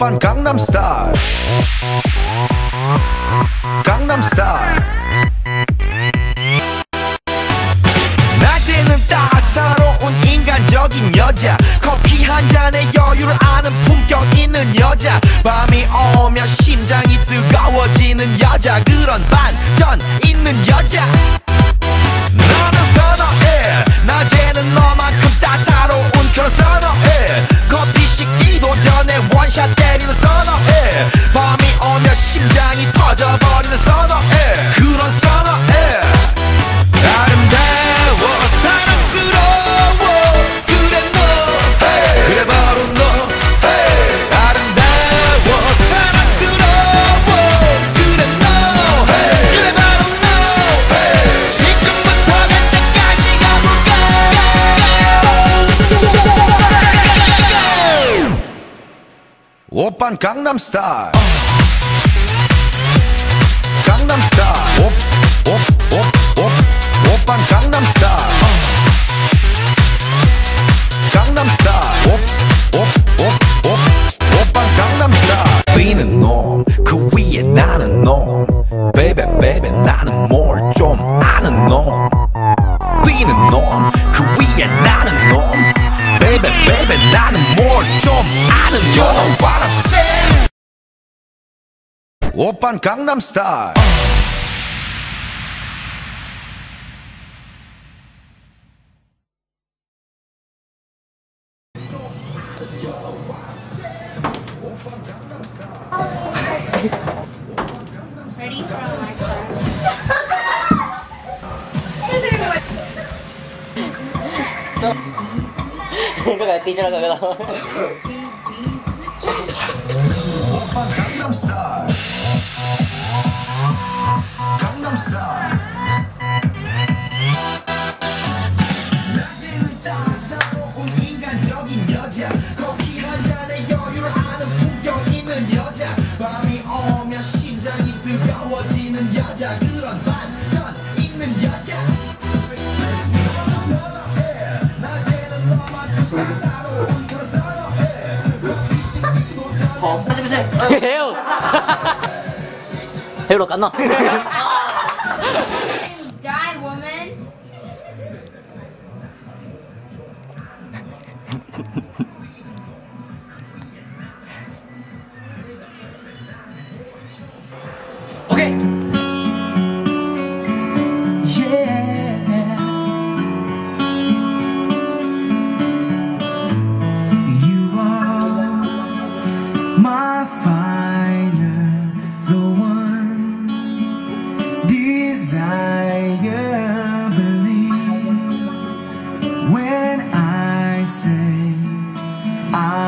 오빤 강남스타일 강남스타일 낮에는 따사로운 인간적인 여자 커피 한 잔에 여유를 아는 품격 있는 여자 밤이 오면 심장이 뜨거워지는 여자 그런 반전 있는 여자 나는 선어해 낮에는 너만큼 따사로운 그런 선어해 커피 식기도 전에 원샷 때리는 선어해 밤이 오면 심장이 터져버리는 선어해 그런 선어해 아름다워 사랑스러워 그래 너 hey. 그래 바로 너 hey. 아름다워 사랑스러워 그래 너 hey. 그래 바로 너 hey. 지금부터 갈 때까지 가볼까 오빤 강남스타일 강남스타일 오빤 강남스타일 강남스타일 오빤 강남스타일 뛰는 놈 그 위에 나는 놈 베이베 베이베 나는 뭘 좀 아는 놈 뛰는 놈 그 위에 나는 놈 베이베 베이베 나는 뭘 좀 아는 놈 You know what I'm saying 오빤 강남스타일 Ready for my class? Nó lại tin cho nó gọi là 오빤 강남스타일 강남스타일 낮에는 따사로운 인간적인 여자 커피 한 잔에 여유를 아는 품격 있는 여자 밤이 오면 심장이 뜨거워지는 여자 그런 반전 있는 여자 낮에는 너만큼 따사로운 그런 선어해 Heo Heo được cắn rồi Die, woman. Ok When I say I